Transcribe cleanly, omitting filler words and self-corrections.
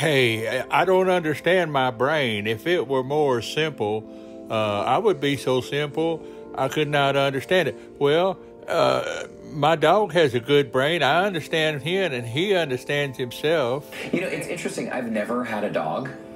Hey, I don't understand my brain. If it were more simple, I would be so simple I could not understand it. Well, my dog has a good brain. I understand him, and he understands himself. You know, it's interesting. I've never had a dog,